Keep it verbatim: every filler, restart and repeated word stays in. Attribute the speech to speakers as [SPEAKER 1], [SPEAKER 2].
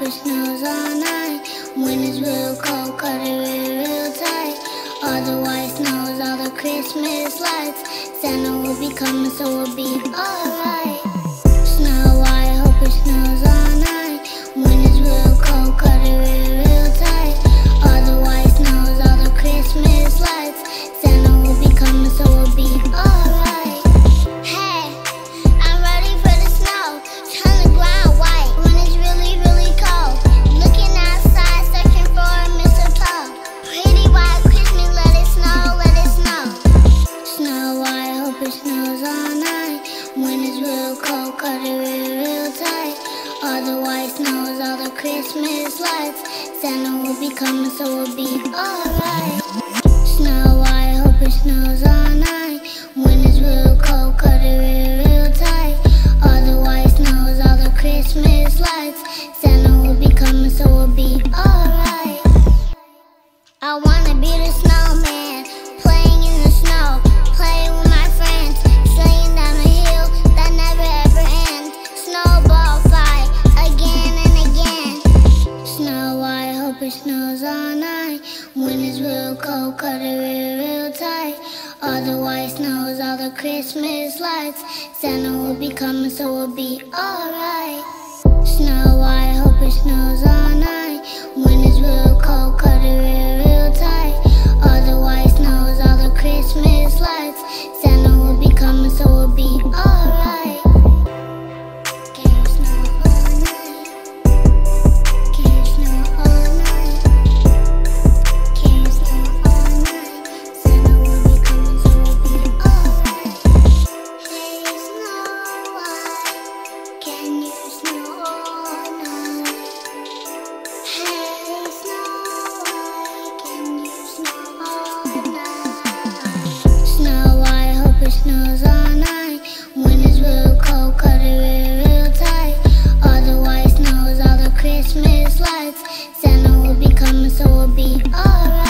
[SPEAKER 1] it snows all night. When it's real cold, cut it real, real tight. All the white snows, all the Christmas lights. Santa will be coming, so we'll be alright. Snow White, hope it snows all night. When it's real cold, cut it real, real tight. All the white snows, all the Christmas lights. Santa will be coming, so we'll be alright. Hey, I'm ready for the snow. Turn the ground white when it's really, really cold. Looking outside, searching for a mistletoe. Pretty white Christmas, let it snow, let it snow. Snow White, hope it snows all night. When it's real cold, cut it real, real tight. All the white snows, all the Christmas lights. Santa will be coming, so we'll be alright. Snow White, hope it snows all night. When it's real cold, cut it real, real tight. All the white snows, all the Christmas lights. Santa will be coming, so we'll be alright. I wanna be the snowman, playing in the snow, playing with my friends, sleighing down a hill that never ever ends. Snowball fight again and again. Snow White, hope it snows all night. When it's real cold, cut it real, real tight. All the white snows, all the Christmas lights. Santa will be coming, so we'll be alright. Snow White, hope it snows all night. When it's real cold, cut it real, real tight. All the white snows, all the Christmas lights. Santa will be coming, so we'll be alright. Can you snow all night? Can you snow all night? Can you snow all night? Santa will be coming, so we'll be alright. Hey, Snow White, can you snow all night? Hey, Snow White, can you snow all night? Snow White, hope it snows all night. When it's real cold, cut it real, real tight. All the white snows, all the Christmas lights. Santa will be coming, so we'll be alright.